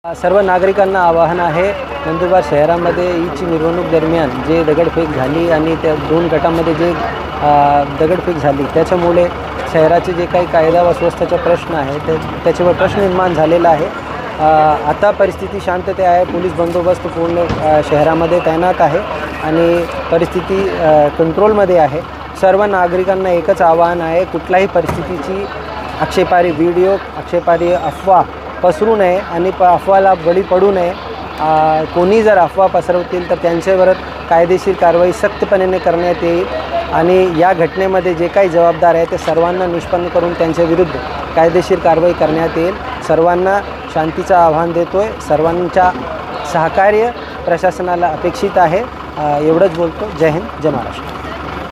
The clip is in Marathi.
सर्व नागरिकांना आवाहन आहे, नंदुरबार शहरामध्ये ईदची मिरवणूक दरम्यान जे दगडफेक झाली आणि त्या दोन गटामध्ये जे दगडफेक झाली त्याच्यामुळे शहराचे जे काही कायदा व सुव्यवस्थेचा प्रश्न आहे त्याच्यावर प्रश्न निर्माण झालेला आहे। आता परिस्थिती शांतता आहे, पोलीस बंदोबस्त पूर्ण शहरामध्ये तैनात आहे आणि परिस्थिती कंट्रोलमध्ये आहे। सर्व नागरिकांना एकच आवाहन आहे, कुठल्याही परिस्थितीची आक्षेपार्ह व्हिडिओ, आक्षेपार्ह अफवा पसरू नये आणि अफवाला बळी पडू नये। कोणी जर अफवा पसरवतील तर त्यांच्यावर कायदेशीर कारवाई सख्तपणे करण्यात येईल आणि या घटनेमध्ये जे काही जबाबदार आहे ते सर्वांना निष्पन्न करून त्यांच्या विरुद्ध कायदेशीर कारवाई करण्यात येईल। सर्वांना शांतीचं आव्हान देतोय, सर्वांच्या सहकार्य प्रशासनाला अपेक्षित आहे। एवढंच बोलतो। जय हिंद, जय महाराष्ट्र।